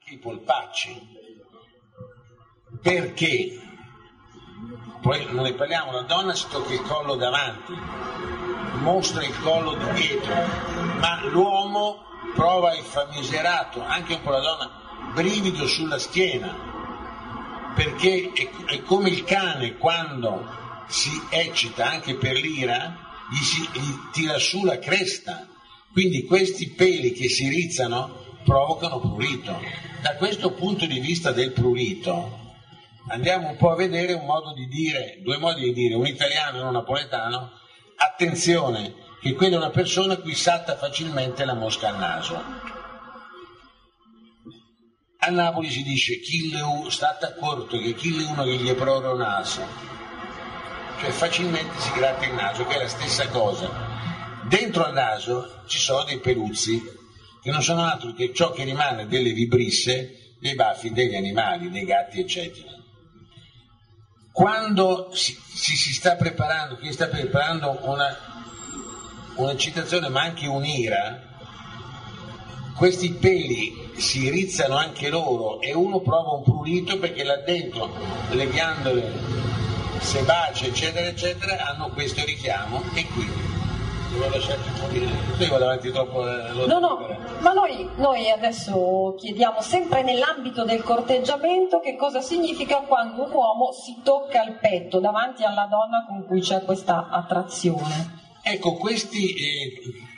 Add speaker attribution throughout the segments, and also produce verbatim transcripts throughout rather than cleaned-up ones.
Speaker 1: i polpacci, perché poi non ne parliamo, la donna si tocca il collo davanti, mostra il collo di dietro, ma l'uomo prova il famigerato, anche un po' la donna, brivido sulla schiena, perché è, è come il cane quando si eccita anche per l'ira, gli, si, gli tira su la cresta, quindi questi peli che si rizzano provocano prurito. Da questo punto di vista del prurito andiamo un po' a vedere un modo di dire, due modi di dire, un italiano e un napoletano. Attenzione, che quella è una persona a cui salta facilmente la mosca al naso. A Napoli si dice chille u, state accorto che chille uno che gli prora il naso, cioè facilmente si gratta il naso, che è la stessa cosa. Dentro al naso ci sono dei peluzzi che non sono altro che ciò che rimane delle vibrisse dei baffi degli animali, dei gatti eccetera. Quando si, si, si sta preparando, chi sta preparando una, un'eccitazione ma anche un'ira, questi peli si rizzano anche loro e uno prova un prurito perché là dentro le ghiandole sebacee eccetera eccetera hanno questo richiamo e quindi devo lasciarti un po' di... Io vado avanti troppo. Eh,
Speaker 2: no, no, ma noi, noi adesso chiediamo sempre nell'ambito del corteggiamento che cosa significa quando un uomo si tocca il petto davanti alla donna con cui c'è questa attrazione.
Speaker 1: Ecco, questi eh,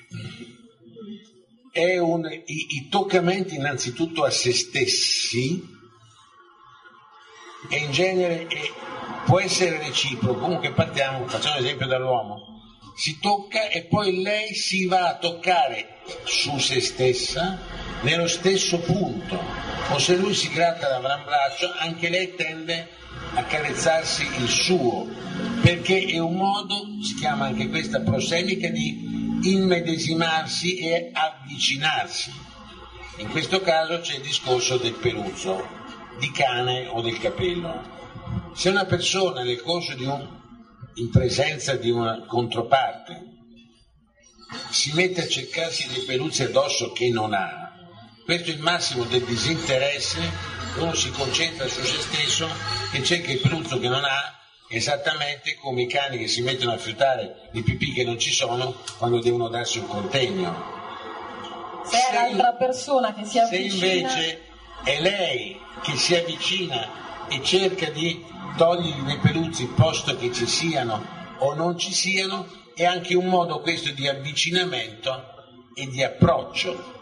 Speaker 1: è un, i, i toccamenti innanzitutto a se stessi e in genere eh, può essere reciproco. Comunque partiamo, facciamo esempio dall'uomo. Si tocca e poi lei si va a toccare su se stessa nello stesso punto, o se lui si gratta l'avambraccio anche lei tende a carezzarsi il suo, perché è un modo, si chiama anche questa prosemica, di immedesimarsi e avvicinarsi. In questo caso c'è il discorso del peluzzo, di cane o del capello. Se una persona nel corso di un in presenza di una controparte si mette a cercarsi dei peluzzi addosso che non ha, questo è il massimo del disinteresse. Uno si concentra su se stesso e cerca il peluzzo che non ha, esattamente come i cani che si mettono a fiutare i pipì che non ci sono quando devono darsi un contegno.
Speaker 2: Se è l'altra persona che si avvicina,
Speaker 1: se invece è lei che si avvicina e cerca di togliergli dei peluzzi posto che ci siano o non ci siano, è anche un modo questo di avvicinamento e di approccio.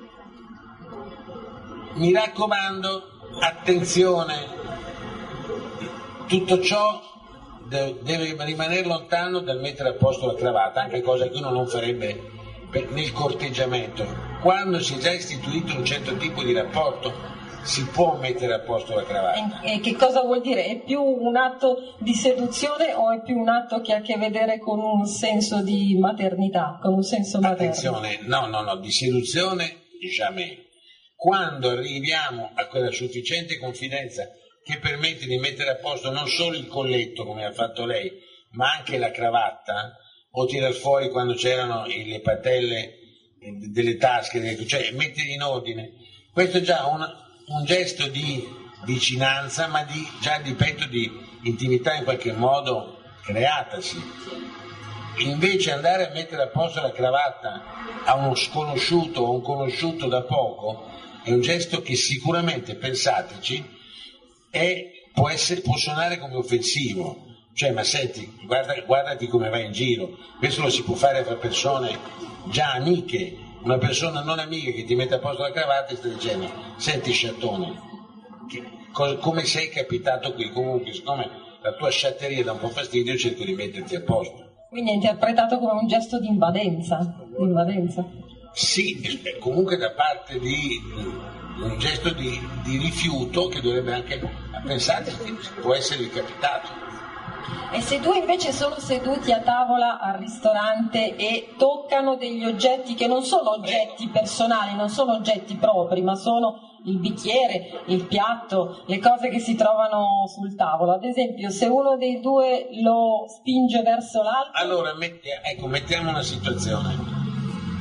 Speaker 1: Mi raccomando, attenzione, tutto ciò deve rimanere lontano dal mettere a posto la cravatta, anche cosa che uno non farebbe nel corteggiamento. Quando si è già istituito un certo tipo di rapporto si può mettere a posto la cravatta.
Speaker 2: E che cosa vuol dire? È più un atto di seduzione o è più un atto che ha a che vedere con un senso di maternità, con un senso materno?
Speaker 1: Attenzione, no, no, no, di seduzione jamais. Quando arriviamo a quella sufficiente confidenza che permette di mettere a posto non solo il colletto come ha fatto lei, ma anche la cravatta, o tirar fuori quando c'erano le patelle delle tasche, cioè mettere in ordine, questo è già una un gesto di vicinanza, ma di, già di petto di intimità in qualche modo creatasi. Invece andare a mettere a posto la cravatta a uno sconosciuto o a un conosciuto da poco è un gesto che sicuramente, pensateci, è, può, essere, può suonare come offensivo. Cioè, ma senti, guarda, guardati come vai in giro. Questo lo si può fare fra persone già amiche. Una persona non amica che ti mette a posto la cravatta e sta dicendo: senti sciattone, che, co- come sei capitato qui? Comunque, siccome la tua sciatteria dà un po' fastidio, cerco di metterti a posto.
Speaker 2: Quindi è interpretato come un gesto di invadenza, di invadenza.
Speaker 1: Sì, comunque da parte di un gesto di, di rifiuto che dovrebbe anche, pensate, può essere capitato.
Speaker 2: E se due invece sono seduti a tavola al ristorante e toccano degli oggetti che non sono oggetti personali, non sono oggetti propri, ma sono il bicchiere, il piatto, le cose che si trovano sul tavolo. Ad esempio, se uno dei due lo spinge verso l'altro...
Speaker 1: Allora, metti, ecco, mettiamo una situazione.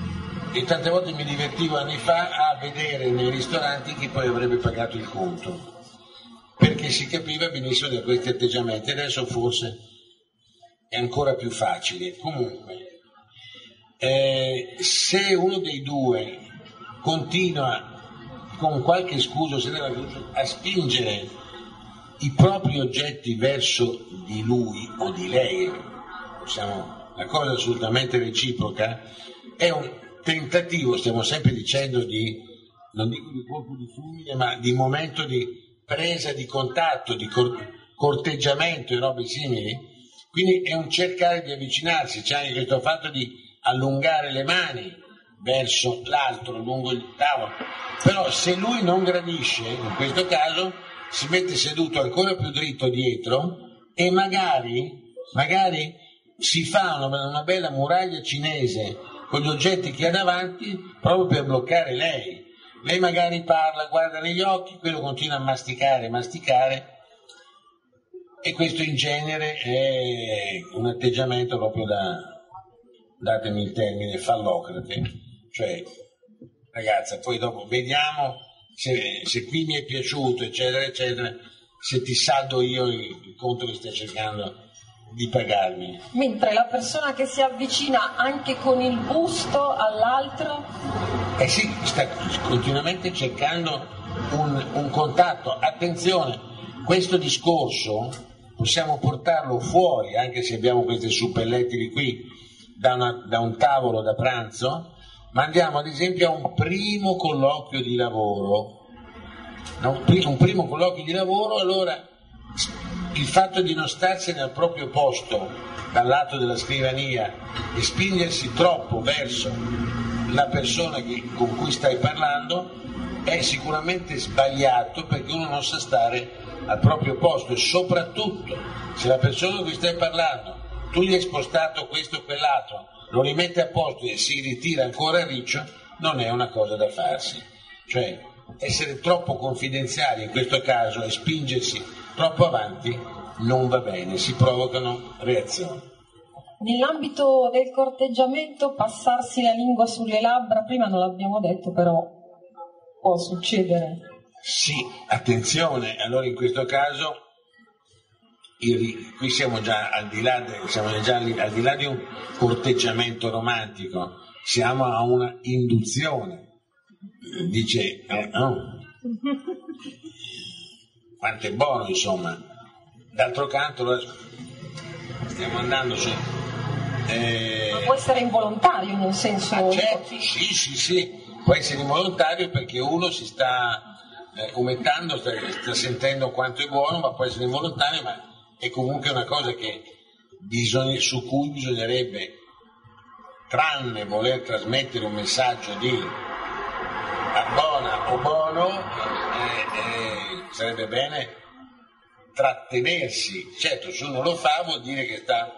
Speaker 1: e tante volte mi divertivo anni fa a vedere nei ristoranti chi poi avrebbe pagato il conto, perché si capiva benissimo da questi atteggiamenti. Adesso forse è ancora più facile. Comunque, eh, se uno dei due continua con qualche scusa a spingere i propri oggetti verso di lui o di lei, possiamo, la cosa assolutamente reciproca, è un tentativo, stiamo sempre dicendo, di, non dico di colpo di fulmine, ma di momento di presa di contatto, di cor- corteggiamento e robe simili. Quindi è un cercare di avvicinarsi. C'è anche questo fatto di allungare le mani verso l'altro lungo il tavolo, però se lui non gradisce, in questo caso si mette seduto ancora più dritto dietro e magari, magari si fa una, una bella muraglia cinese con gli oggetti che ha davanti proprio per bloccare lei. Lei magari parla, guarda negli occhi, quello continua a masticare, masticare, e questo in genere è un atteggiamento proprio da, datemi il termine, fallocrate. Cioè, ragazza, poi dopo vediamo se, se qui mi è piaciuto, eccetera, eccetera, se ti saldo io il, il conto che stai cercando di pagarmi.
Speaker 2: Mentre la persona che si avvicina anche con il busto all'altro?
Speaker 1: Eh sì, sta continuamente cercando un, un contatto. Attenzione, questo discorso possiamo portarlo fuori, anche se abbiamo queste suppellettili qui, da, una, da un tavolo da pranzo, ma andiamo ad esempio a un primo colloquio di lavoro, no? un primo colloquio di lavoro, allora il fatto di non starsene al proprio posto dal lato della scrivania e spingersi troppo verso la persona che, con cui stai parlando è sicuramente sbagliato, perché uno non sa stare al proprio posto, e soprattutto se la persona con cui stai parlando tu gli hai spostato questo o quell'altro, lo rimette a posto e si ritira ancora a riccio, non è una cosa da farsi. Cioè, essere troppo confidenziali in questo caso e spingersi troppo avanti non va bene, si provocano reazioni.
Speaker 2: Nell'ambito del corteggiamento, passarsi la lingua sulle labbra, prima non l'abbiamo detto, però può succedere.
Speaker 1: Sì, attenzione, allora in questo caso il, qui siamo già al di là de, siamo già al di là di un corteggiamento romantico, siamo a una induzione. Dice, eh, oh, quanto è buono, insomma. D'altro canto stiamo andando su. Eh,
Speaker 2: Ma può essere involontario in un senso.
Speaker 1: Ah, certo, sì, sì, sì, può essere involontario perché uno si sta eh, umettando, sta, sta sentendo quanto è buono, ma può essere involontario, ma è comunque una cosa che bisogna, su cui bisognerebbe, tranne voler trasmettere un messaggio di abbona o bono, eh, eh, sarebbe bene trattenersi. Certo, se uno lo fa vuol dire che sta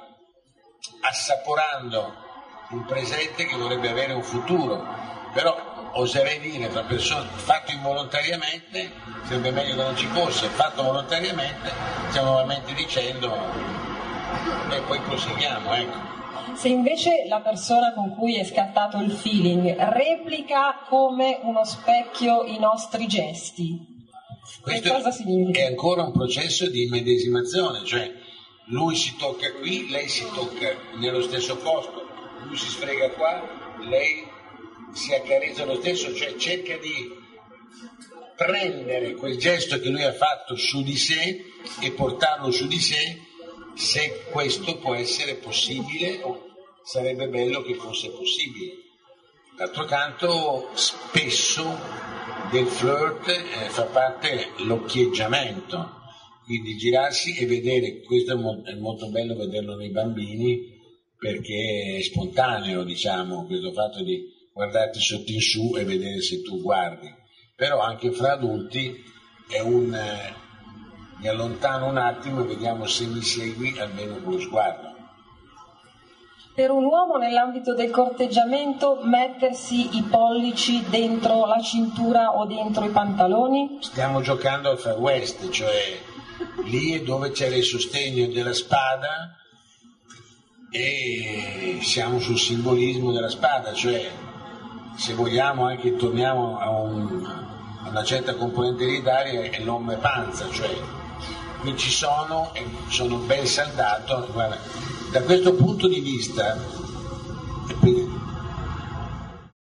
Speaker 1: assaporando un presente che vorrebbe avere un futuro, però oserei dire, tra persone, fatto involontariamente sarebbe meglio che non ci fosse, fatto volontariamente stiamo nuovamente dicendo e poi proseguiamo, ecco.
Speaker 2: Se invece la persona con cui è scattato il feeling replica come uno specchio i nostri gesti,
Speaker 1: questo
Speaker 2: che cosa significa?
Speaker 1: È ancora un processo di immedesimazione, cioè lui si tocca qui, lei si tocca nello stesso posto, lui si sfrega qua, lei si accarezza lo stesso, cioè cerca di prendere quel gesto che lui ha fatto su di sé e portarlo su di sé, se questo può essere possibile, o sarebbe bello che fosse possibile. D'altro canto spesso del flirt eh, fa parte l'occhieggiamento, quindi girarsi e vedere, questo è, mo- è molto bello vederlo nei bambini perché è spontaneo, diciamo, questo fatto di guardarti sotto in su e vedere se tu guardi, però anche fra adulti è un eh, mi allontano un attimo e vediamo se mi segui almeno con lo sguardo.
Speaker 2: Per un uomo nell'ambito del corteggiamento mettersi i pollici dentro la cintura o dentro i pantaloni?
Speaker 1: Stiamo giocando al Far West, cioè lì è dove c'è il sostegno della spada e siamo sul simbolismo della spada, cioè se vogliamo anche torniamo a, un, a una certa componente elitaria, è l'homme panza, cioè qui ci sono e sono ben saldato. Guarda, da questo punto di vista